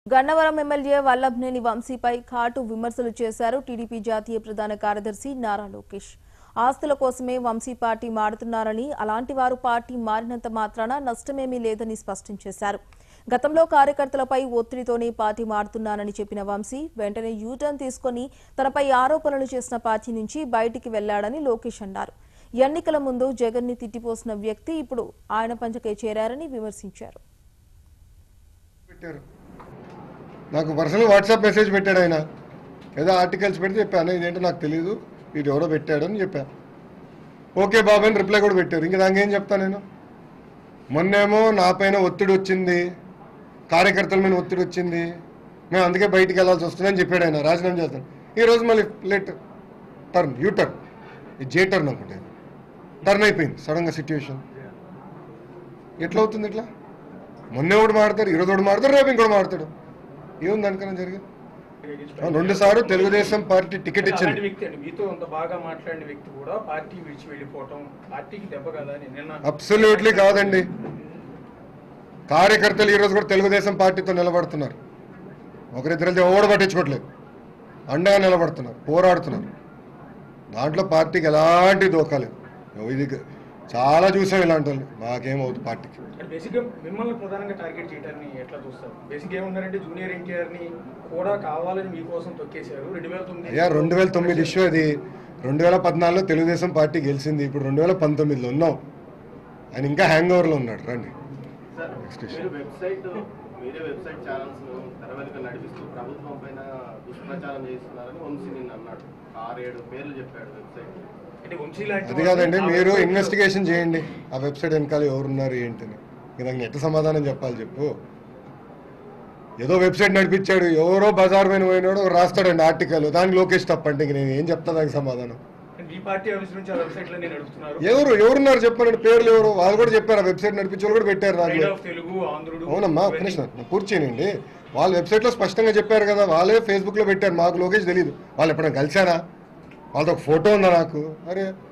Gannavaram MLA Vallabhaneni వంశీపై ఘాటు విమర్శలు చేశారు టీడీపీ జాతీయ ప్రధాన కార్యదర్శి నారా లోకేష్. ఆస్తుల కోసమే వంశీ పార్టీ మారుతున్నారని, అలాంటి వారు పార్టీ మారినంత మాత్రాన నష్టమేమీ లేదని స్పష్టం చేశారు. గతంలో కార్యకర్తలపై ఒత్తిడితోనే పార్టీ మారుతున్నానని చెప్పిన వంశీ వెంటనే యూటర్న్ తీసుకుని తనపై ఆరోపణలు చేసిన పార్టీ నుంచి బయటికి వెళ్లాడని లోకేష్ అన్నారు. ఎన్నికల ముందు జగన్ ని తిట్టిపోసిన వ్యక్తి ఇప్పుడు ఆయన పంచకే చేరారని విమర్శించారు. నాకు పర్సనల్ వాట్సాప్ మెసేజ్ పెట్టాడు ఆయన. ఏదో ఆర్టికల్స్ పెడితే చెప్పాను, ఇదేంటో నాకు తెలియదు, వీడు ఎవరో పెట్టాడు అని చెప్పాను. ఓకే బాబు అని రిప్లై కూడా పెట్టారు. ఇంకా దానికేం చెప్తాను నేను. మొన్నేమో నా పైన ఒత్తిడి వచ్చింది, కార్యకర్తల మీద ఒత్తిడి వచ్చింది, మేము అందుకే బయటికి వెళ్ళాల్సి వస్తుందని చెప్పాడు ఆయన. రాజీనామా చేస్తాను. ఈరోజు మళ్ళీ లేట్ టర్న్, యూటర్న్, ఇది జే టర్న్ అనుకుంటే టర్న్ అయిపోయింది సడన్గా సిచ్యువేషన్. ఎట్లా అవుతుంది ఇట్లా? మొన్నే ఒకటి మాడతారు, ఈరోజు ఒకటి మాడతారు, రేపు ఇంకోటి మాడతాడు. ఏముంది దానికన్నా జరిగింది? 2 సార్లు తెలుగుదేశం పార్టీ టికెట్ ఇచ్చింది. అబ్సల్యూట్లీ కాదండి. కార్యకర్తలు ఈరోజు కూడా తెలుగుదేశం పార్టీతో నిలబడుతున్నారు. ఒకరిద్దరైతే ఓడ పట్టించుకోవట్లేదు, అండగా నిలబడుతున్నారు, పోరాడుతున్నారు. దాంట్లో పార్టీకి ఎలాంటి దోకాలేదు. ఇది చాలా చూసాం ఇలాంటి వాళ్ళు. మాకేమవుతుంది పార్టీకి? మిమ్మల్ని ప్రధానంగా టార్గెట్ చేయడాన్ని ఎట్లా చూస్తారు? బేసిక్ ఏమన్నారంటే జూనియర్ ఎన్టీఆర్ ని కూడా కావాలని మీకోసం తొక్కేశారు. 2009 ఇష్యూ అది. 2014లో తెలుగుదేశం పార్టీ గెలిచింది. ఇప్పుడు 2019లో ఉన్నాం. ఆయన ఇంకా హ్యాంగ్ ఓవర్లో ఉన్నాడు. రండి. మీరే వెబ్సైట్ ఛానల్స్ తెరవెనుక నడిపిస్తూ ప్రభుత్వం పైన దుష్ప్రచారం చేస్తున్నారని వంశీ నిన్న అన్నాడు. 6-7 పేర్లు చెప్పాడు వెబ్సైట్. అది కాదండి, మీరు ఇన్వెస్టిగేషన్ చేయండి ఆ వెబ్సైట్ వెనకాల ఎవరున్నారు ఏంటని. దానికి ఎట్లా సమాధానం చెప్పాలి చెప్పు? ఏదో వెబ్సైట్ నడిపించాడు, ఎవరో బజార్ పైన పోయినాడు రాస్తాడండి ఆర్టికల్, దానికి లోకేష్ తప్పంటే ఇంక నేను ఏం చెప్తా దానికి సమాధానం? ఎవరున్నారు చెప్పండి, పేర్లు ఎవరు? వాళ్ళు కూడా చెప్పారు, ఆ వెబ్సైట్ నడిపించే వాళ్ళు కూడా పెట్టారు దాంట్లో. అవునమ్మా, ఒక్క నిమిషం పూర్తి చేయనండి. వాళ్ళ వెబ్సైట్లో స్పష్టంగా చెప్పారు కదా, వాళ్ళే ఫేస్బుక్లో పెట్టారు. మాకు లోకేష్ తెలియదు. వాళ్ళు ఎప్పుడైనా కలిసారా? వాళ్ళతో ఒక ఫోటో ఉందా నాకు? అరే